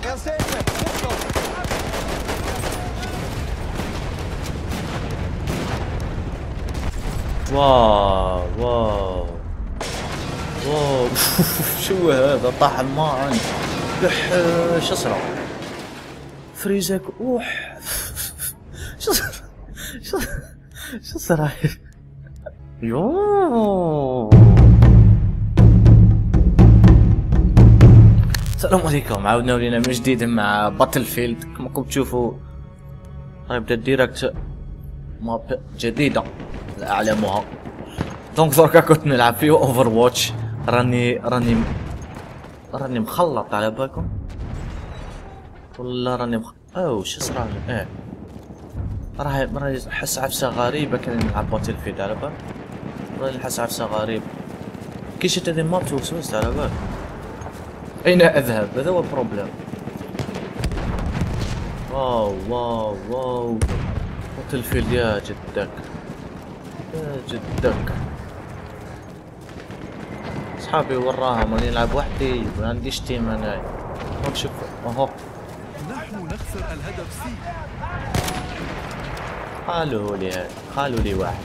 واو واو واو. شو هذا طاح الماء. شو صار؟ فريزك اوح. شو صار؟ شو صار؟ يوه. السلام عليكم، عاودنا ولينا من جديد مع باتل فيلد. كما راكم تشوفوا غيبدا الديريكت ماب جديدة لا اعلمها. دونك دركا كنت نلعب فيه اوفر واتش. راني مخلط على بالكم ولا راني اوه شو صرا؟ راهي حس عفسة غريبة كان نلعب باتل فيلد على بالك. راهي نحس عفسة غريبة كي شفت هذه الماب توسوست على بالك. أين أذهب؟ هذا هو البروبليم. واو واو واو باتل فيلد يا جدك يا جدك. صحابي وراهم راني نلعب وحدي ما عنديش تيم انايا. شوف اهو نحن نخسر الهدف سي. قالوا لي واحد.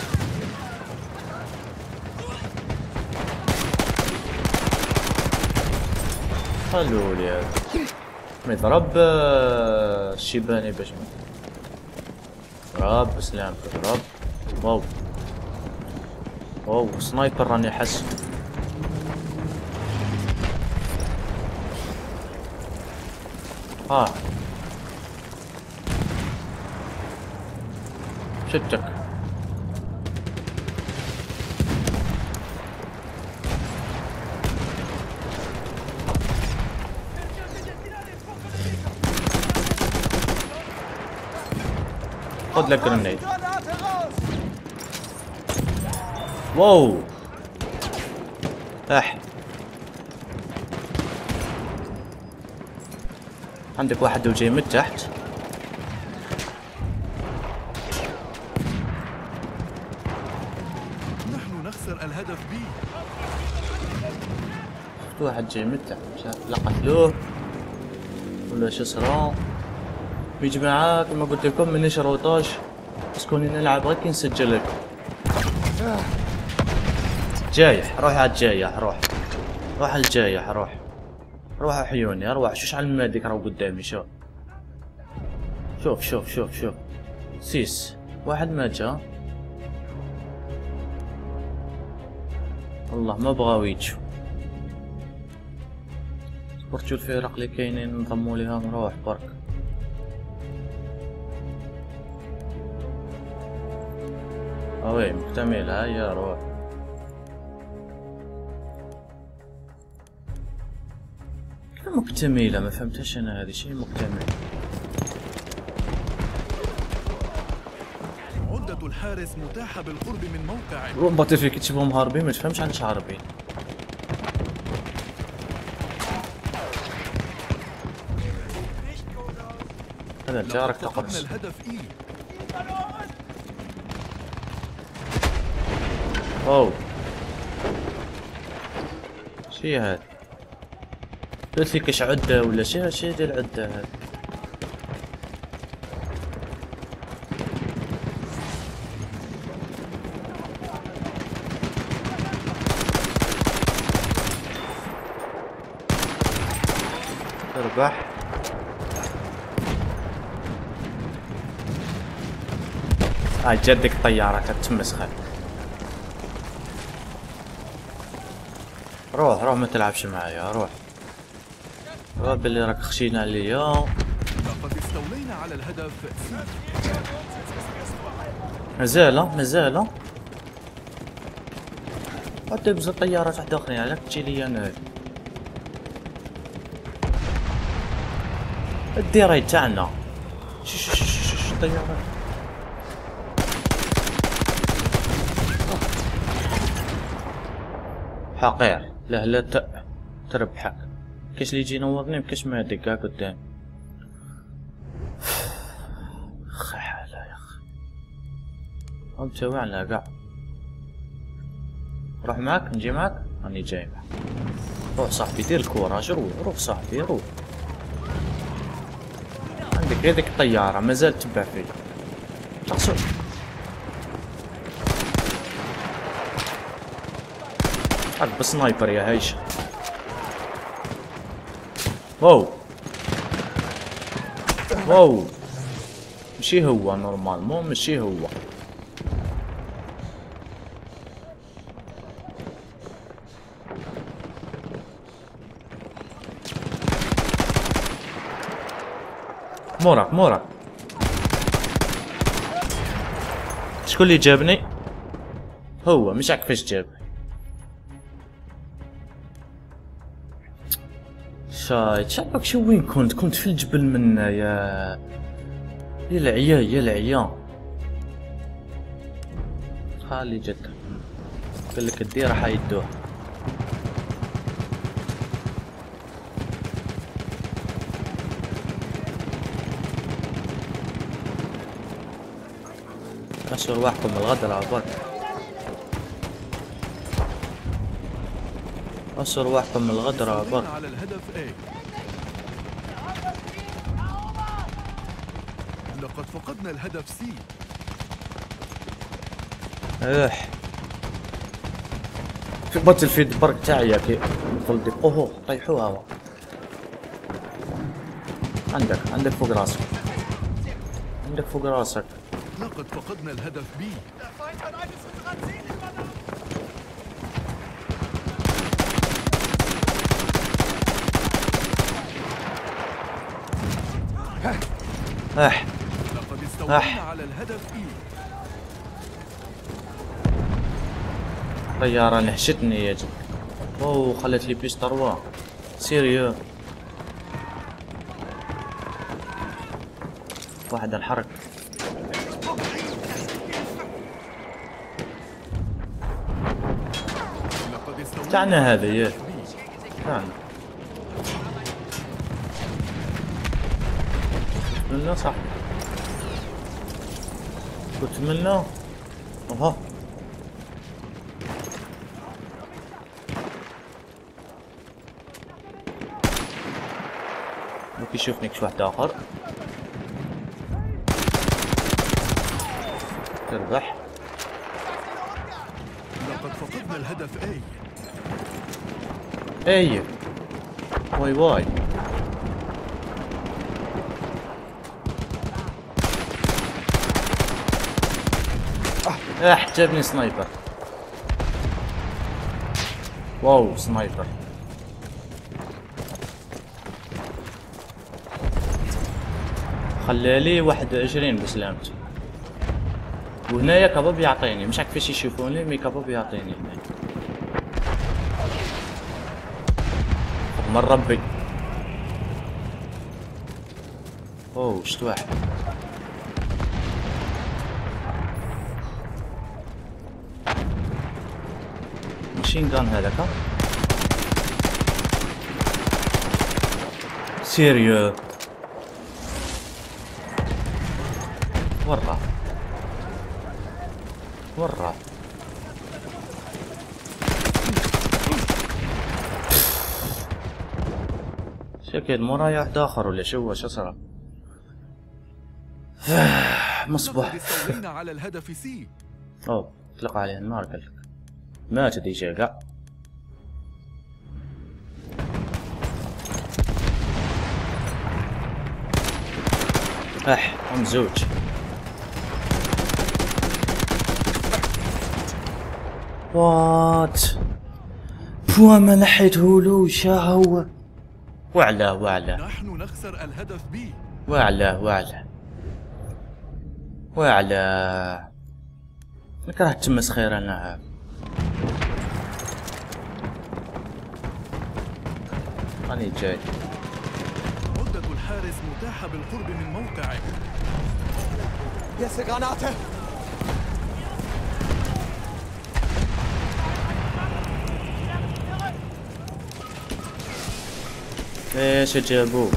قالوا لي هذا مضرب الشيباني باش ضرب بسلامك ضرب. واو واو سنايبر راني حس. شتك خذ لك جرنيد. واو عندك واحد وجاي من تحت. نحن نخسر الهدف بي. واحد جاي من تحت لا قتلوه ولا شو صرا. يا جماعة كما قلت لكم مانيش روطاش بس كوني نلعب غير كي نسجل لكم. جايح روح على الجايح روح على الجايح روح حيوني اروح. شوش على المادك راهو قدامي. شوف سيس واحد ما جا والله ما بغاو يجوا. صبرتو الفرق اللي كاينين نضموا ليها نروح برك. اوي مكتمل هيا روح. مكتملة ما فهمتش انا هذه شيء مكتمل. عدة الحارس متاحة بالقرب من موقع. ربطي فيك تشوفهم هاربين ما تفهمش علاش هاربين. هذا جارك تقرص. اوه شي هاد قلت لك اش عدة ولا شي ديال العدة هاد. اربح جدك طيارة كتمسخر. روح ما تلعبش معايا روح باللي راك خشينا عليا. لقد استولينا على الهدف. مازال حتى بزاف طيارات واحد اخرين علاك تجي ليا انا. الديراي تاعنا شش طيارات. حقير لا تربحك. كاش اللي يجي ينورني مكاش ما يدق كاع قدام. خي حاله يا اخي انت وعنا كاع. روح معاك نجي معاك راني جاي معاك. روح صاحبي دير الكورة روح صاحبي روح. هذيك الطيارة مازال تبع فيه شخصو. هاك بسنايبر يا هيش. واو واو مشي هو نورمال مو مشي هو. موراك موراك. شكون اللي جابني؟ هو مش عارف كيفاش جابني. شايت شعبك شو وين كنت في الجبل منا يا العيا يا العيا. خالي جد قلك الديرة حيدوها. مشوا رواحكم الغدر عباك. مشوا رواحكم الغدر عباك. على الهدف A. لقد فقدنا الهدف C. في باتل فيلد برك تاعي كي نفلدي. اوه طيحوها. عندك فوق راسك. عندك فوق راسك. لقد فقدنا الهدف B. لقد استولينا على الهدف E. طيارة نهشتني يا جد. اوه خلت لي بيش تروى سيريو. واحد انحرق. تاعنا هذا يا تاعنا منه صح. قلت منه. اها ممكن يشوفني كش واحد اخر. تربح. لقد فقدنا الهدف A. اي واي واي. جابني سنايبر. واو سنايبر. خلالي 21 بسلامتي. وهنايا كباب يعطيني مش عارف كيفاش يشوفوني مي كباب يعطيني هنا. من ربي. اوه شت واحد. ماشين جان هذاك. سيريو ورا ورا. شكل مو رايح داخل ولا شو صار؟ مصبح. استولينا على الهدف C. اوه اطلق عليه النار قالك. ما تدري شيء قاع. هم زوج. وات بوا ما نحيته له شا هو. وعلى نحن نخسر الهدف B. وعلى نكره تمسخير انا. راني جاي. عدة الحارس متاحة بالقرب من موقعه. Jetzt Granate! ايش جابوه؟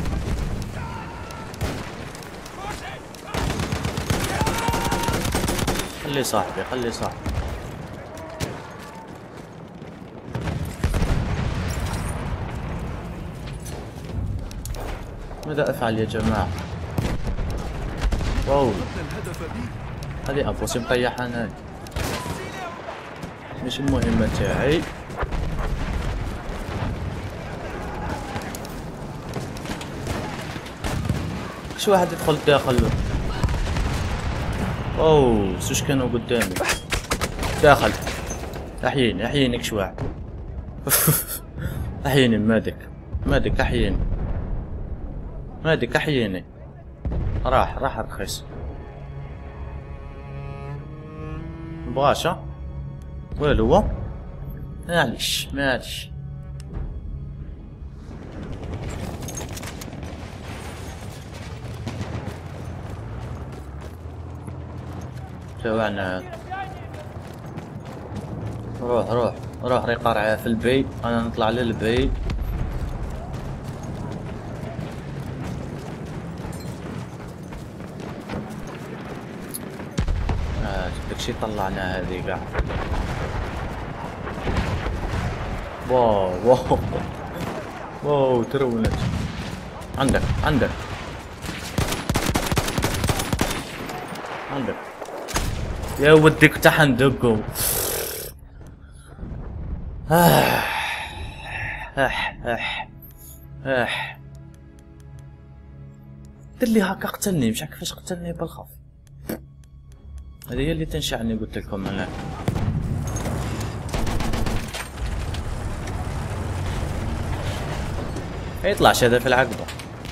خلي صاحبي ماذا افعل يا جماعة؟ واو فقدنا الهدف بي. هذه ابوسي مطيح انا، مش المهمة تاعي. شي واحد يدخل داخل. اوه زوج كانوا قدامي داخل. احييني احييني كش واحد. احييني مادك مادك احييني مادك احييني. راح رخيص مبغاش. ها والو هو معليش تابعنا هذا. روح ري قرعه في البي. انا نطلع للبي. داكشي طلعنا هذه كاع. واو ترونت. عندك يا ودك تحن دقو. دلي هاكا قتلني، مش عارف كيفاش قتلني بالخف. هذه هي اللي تنشعني قلت لكم انا. يطلعش هذا في العقبة.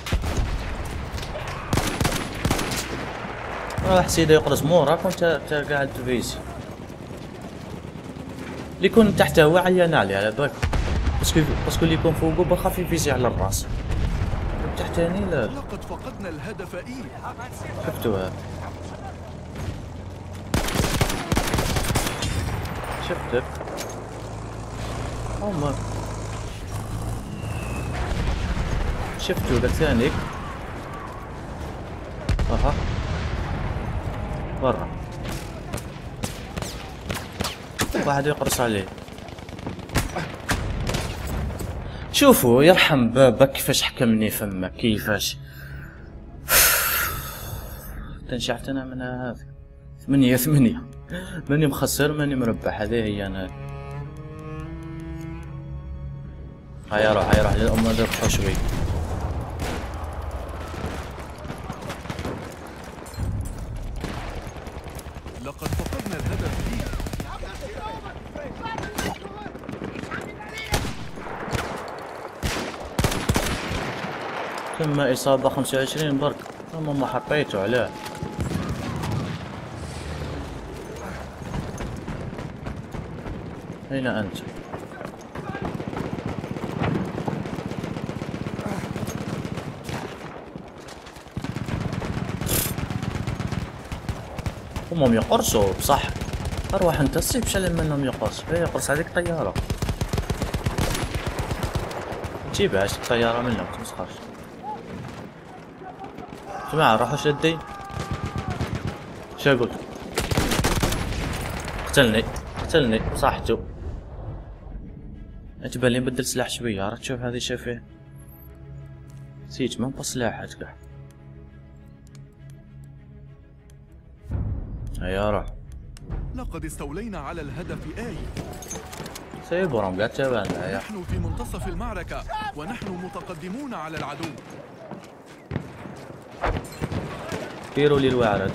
راح سيدي يقرص موراك وانت قاعد تفيزي. اللي يكون تحته هو عيان عليه على بالك، باسكو اللي يكون فوقه بخاف يفيزي على الراس. تحتاني لا. لقد فقدنا الهدف إي. شفتوها شفتك هما شفتو ذاك ثانيك. اها برا واحد يقرص عليه. شوفوا يرحم بابك كيفاش حكمني فمك كيفاش. تنشعت انا من هذا. 8 ماني مخسر ماني مربح. هذه هي انا. هيا روح للأمة ذبحوا شوي. لقد فقدنا الهدف بي. ثم إصابة 25 برك. ما حطيته عليه. أين أنت؟ همهم يقرصوا بصح. أروح أنت السيف شل منهم يقرص. يقرص هذيك طيارة. تجيبهاش الطيارة منهم متمسخرش. جماعة روحوا شدي. شو قلت؟ قتلني بصحته. اعتبر لي نبدل سلاح شوية. عرفت شوف هذه شايفه نسيت ما بسلاحات كاع. هيا روح. لقد استولينا على الهدف آي. سيبورهم قاعد تابعنا. نحن في منتصف المعركة ونحن متقدمون على العدو. ديروا لي الوعرة.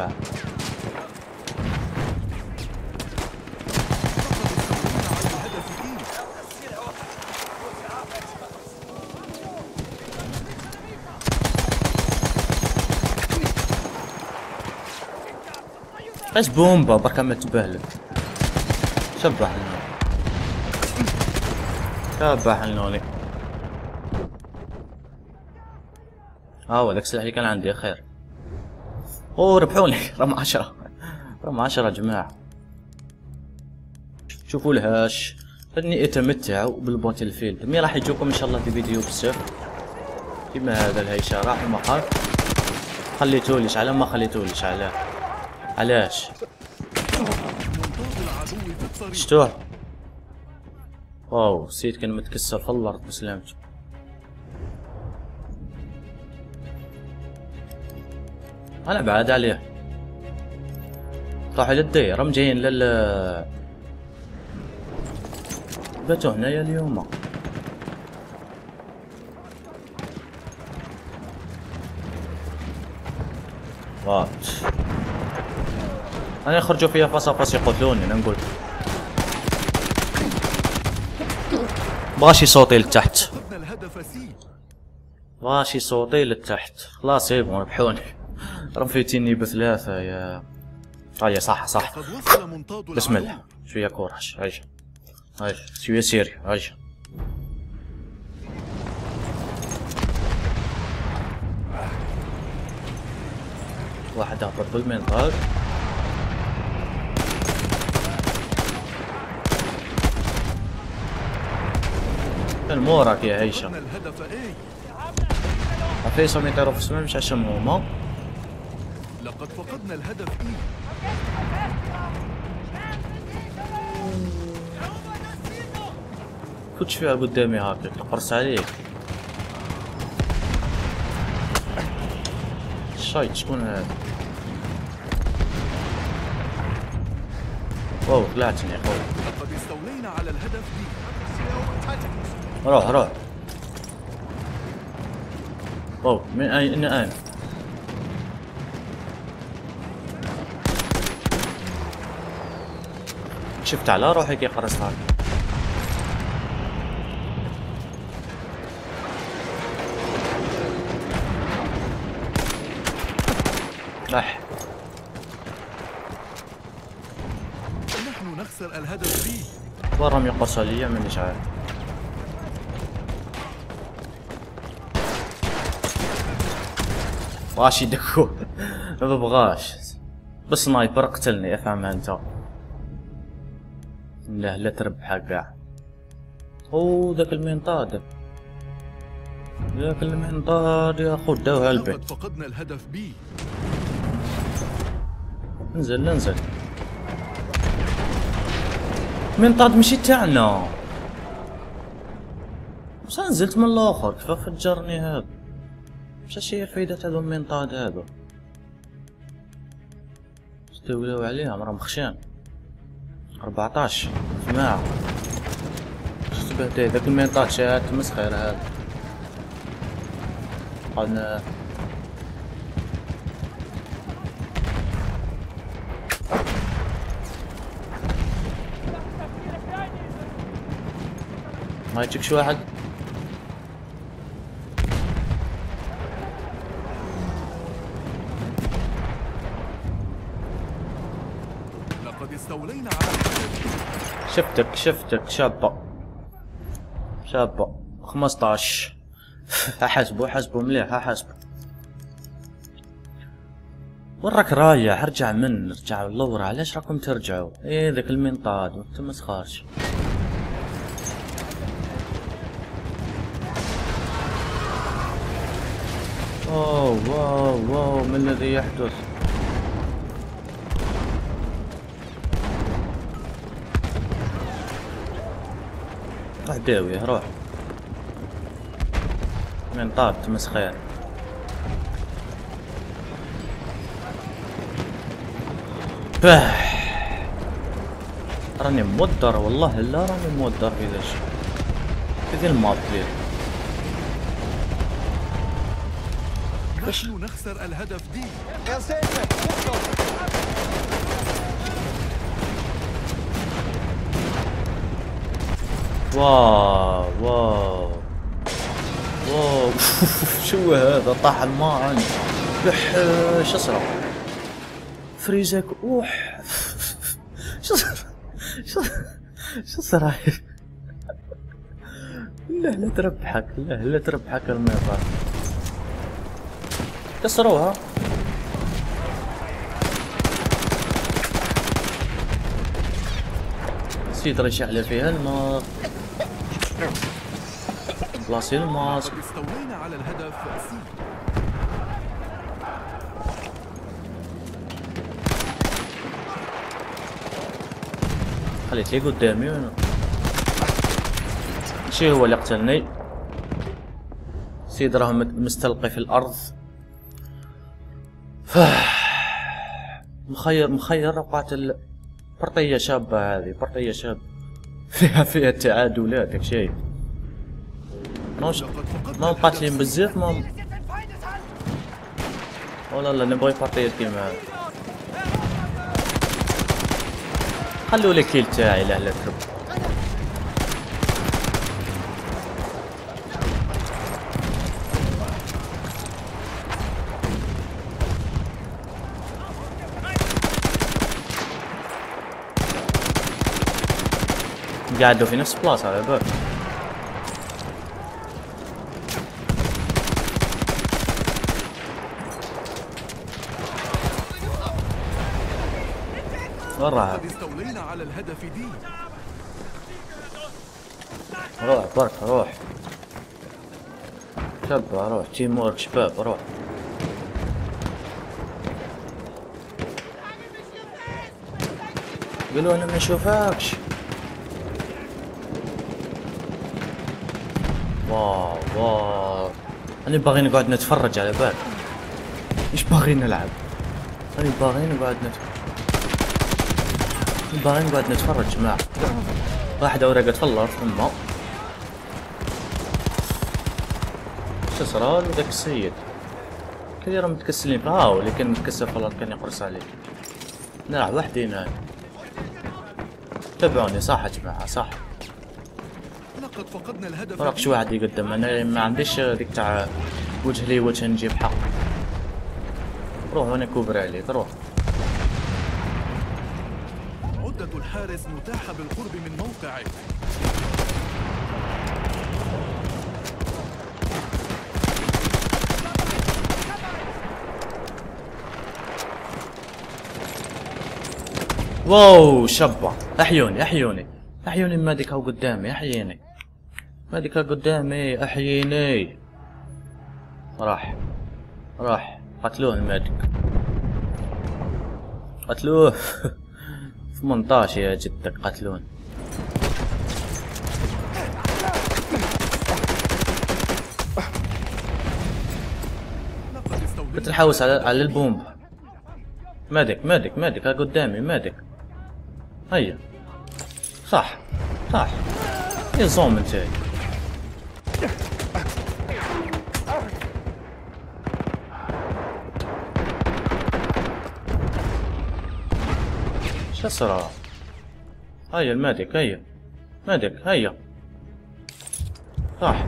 ايش بومبا بركة ما تبهلك. شبح النوني. هو ذاك السلاح اللي كان عندي خير. اوه ربحوني. رقم 10 يا جماعة. شوفوا الهاش. خلني اتمتعوا بالباتل فيلد. مي راح يجوكم ان شاء الله في فيديو بزاف كيما هذا الهيشة. راح المقال خليتوليش على ما خليتوليش علاه. علاش شتوه؟ واو سيد كان متكسر في الارض انا بعد عليه. راحوا للدير، هم جايين باتوا هنايا اليوم. وات انا يخرجوا فيها فاس يقتلوني. انا نقول بغاشي صوتي لتحت، فقدنا الهدف سي. بغاشي صوتي لتحت. خلاص يبغوا ربحوني. رمفيتيني بثلاثة يا هيا. صح قد وصل منطاد بسم العدو. الله. شوية كورج. هاي شوية سيري. هاي واحد هبط بالمنطاد. المورك يا هيشة. فقدنا الهدف اي. عفيصهم يطيروا في السماء مش عشان هما. لقد فقدنا الهدف اي. كنتش فيها قدامي هاكا تقرص عليك. شايت شكون هذا؟ واو طلعتني يا خويا. لقد استولينا على الهدف بي. روح. واو من اين انا؟ شفت على روحي كي قرصت هاك. لح نحن نخسر الهدف بي. وراهم يقرصوا ليا مانيش عارف. واش يدكو. ما ببغاش بس سنايبر قتلني. افهمها انت. لا تربحها كاع. او ذاك المنطاد يا خو داوها البيت. لقد فقدنا الهدف بي. ننزل. منطاد ماشي تاعنا. بصح نزلت من الاخر. كيف فجرني هذا؟ مش هي فايدة هذو المنطاد هذو؟ استولوا عليهم راهم خشان. 14 جماعة. شبهت ذاك المنطاد شات مسخير هذا. قلنا ما يجيك شي واحد. لقد استولينا على الهدف. شفتك شابة 15. حاسبوا مليح. حاسبوا. وين راك رايح؟ ارجع لورا. علاش راكم ترجعوا؟ ايه ذاك المنطاد وانت مسخارش. واو ما الذي يحدث؟ روح داويه روح. منطاد تمسخير. راني مودر والله. لا راني مودر في ذا الشيء. في ذي الماب ليه. نحن نخسر الهدف دي. واو شو هذا؟ طاح الماء عندي. شو صار؟ فريزك. شو صار؟ لا تربحك. لا تربحك المنطاد. كسروها. سيد رشح فيها الماء. بلاصي الماسك. لقد استولينا على الهدف سي. خليت لي قدامي وانا شي هو اللي قتلني. سيد راه مستلقي في الارض. مخير قاتل. برطية شابة هذه، برطية شابة فيها تعادلات داك شيء. ما مقاتلين بزاف ما. والله نبغي برطية كيما هذا. خلوا لي كيل تاعي لا ترب. قاعدوا في نفس بلاصة على بالك. وين راح؟ قد استولينا على الهدف دي. روح برك روح شباب، روح تيم وورك شباب روح. قولوا انا ما نشوفكش. واو انا باغي نقعد نتفرج على بالك. ايش باغي نلعب؟ انا باغي نقعد نتفرج جماعة. واحدة ورقة فلر ثم شو صار ذاك السيد كثير متكسلين. هاو اللي كان متكسل فلر كان يقرص عليه. نلعب وحدين هاي. تابعوني صح يا جماعة صح. لقد فقدنا الهدف. وراك شو واحد يقدم. انا ما عنديش ذيك تاع وجه لي وجه نجيب حق. روح وانا كوبري عليك روح. عدة الحارس متاحة بالقرب من موقعه. واو شبع. احيوني مادك هاو قدامي. احييني مادك هاو قدامي احييني. راح قتلوه المادك قتلوه 18 يا جدك قتلون. كنت نحوس على البومب. مادك ها قدامي مادك. هيا صح يا زوم انتي. شو صار؟ هيا المادك هيا صح.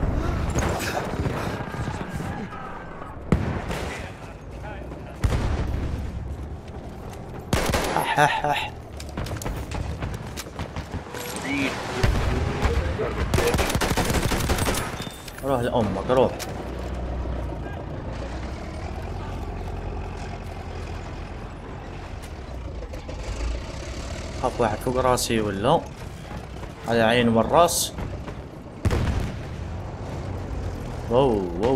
اح روح لأمك روح. خاف واحد فوق راسي ولا على عين والراس. واو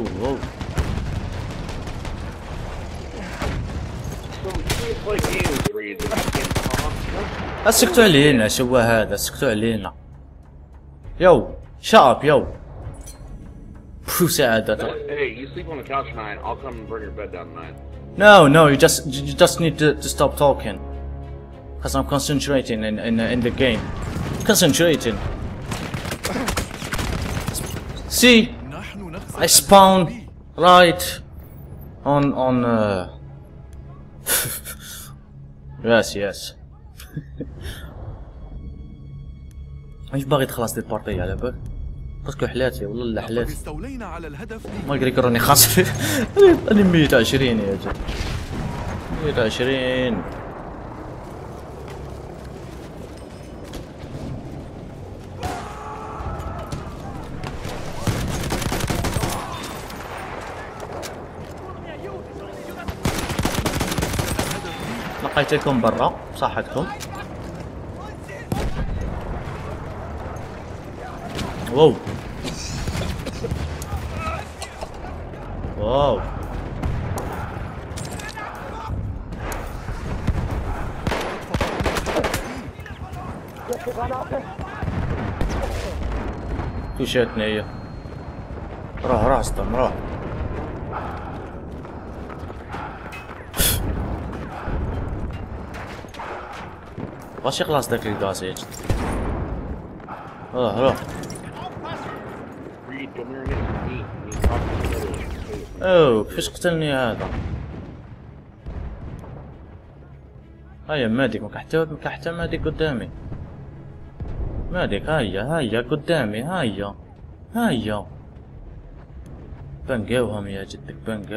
اسكتوا علينا. شو هذا اسكتوا علينا. يو شاب يو شو سعادة. Hey, you sleep on the couch tonight. I'll come and bring your bed down tonight. No, you just need to stop talking. Because I'm concentrating in the game. Concentrating. See, I spawn right on yes. ايش باغي تخلص دي البارتي على بالك؟ باسكو حلاتي والله حلاتي. استولينا على الهدف. ما يقدر راني خاص. انا 120 يا جد 120. لقيتكم برا صحتكم. واو توشاتني هي. روح استم روح. باش يخلص داك الغاز يا جد. روح Reed, come here and get some meat. We need to talk to some other. اوه كيفاش قتلني هذا. هيا ماديك ما حتى ماديك قدامي. ماديك هيا قدامي هيا بنقاوهم يا جدك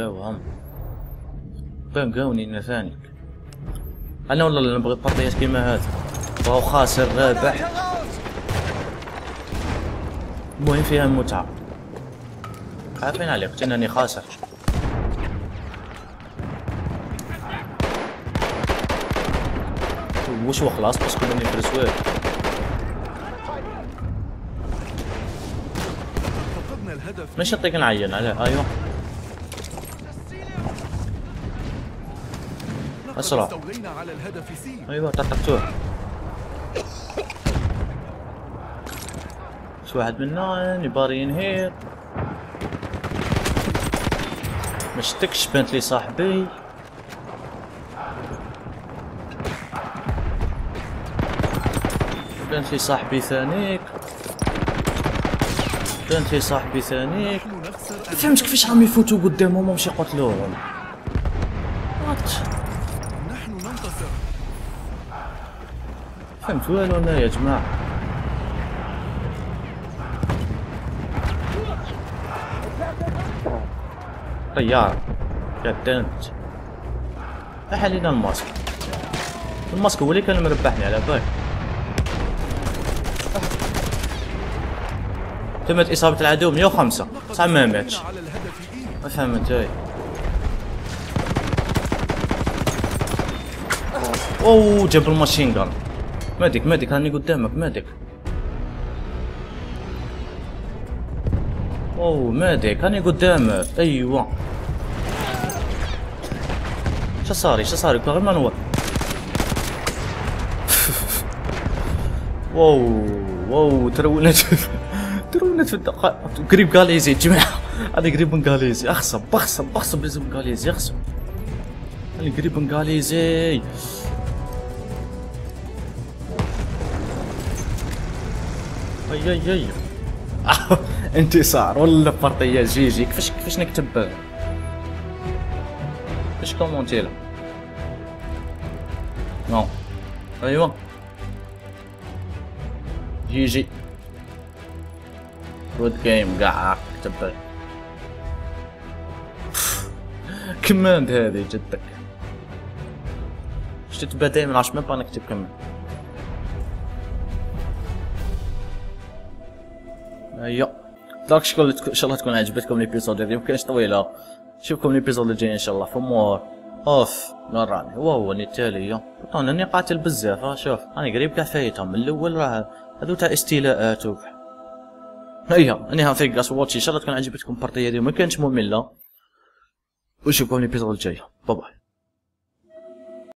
بنقاوني انا ثانيك. انا والله نبغي بطيات كيما هذا وهو خاسر رابح. المهم فيها متعة. عارفين عليك قلت انني خاسر. وش هو خلاص بس كلهم يفرس وين. فقدنا الهدف. ماشي نعطيك نعين عليه. ايوه اسرع. استولينا على الهدف سي. ايوه طقطقتوه. شو واحد منا يباري ينهير. مشتكش بنت لي صاحبي. بنت لي صاحبي ثانيك. فهمت كيفاش راهم يفوتوا قدامهم ومشي يقتلوهم. وات نحن ننتصر. فهمت والو انا يا جماعه. طيار قدمت. احلينا الماسك هو اللي كان مربحني على بالي. تمت اصابه العدو 105 صح ما ماتش. ما فهمت جاي. اوه جاب الماشين جان. ماديك راني قدامك ماديك. اوه ماديك راني قدامك. ايوه شو صاري غير ما نور. واو ترونت في الدقائق. قريب غاليزي يا جماعه. انا قريب من غاليزي. بخصب لازم غاليزي اخصب. انا قريب من غاليزي. اي انتصار ولا فرطيه جيجي. كيفاش نكتب كيفاش كومونتي له. نو ايوه جيجي جود جيم قاع كتب كماند هذه جدك. واش تتبع دايما عاش ما بغا نكتب كماند. ايوا دونك شكون ان شاء الله تكون عجبتكم ليبيزود هذه. مكانش طويله. نشوفكم ليبيزود الجاي ان شاء الله. في مور اوف نوراني هو التالي. بطون اني قاتل بزاف. شوف انا قريب كاع فايتهم من الاول. راه هذو تاع استيلاءات هيا اني ثانك واتش. ان شاء الله تكون عجبتكم البارتيه هذه وما كانتش ممله. ونشوفكم ليبيزود الجاي. باي.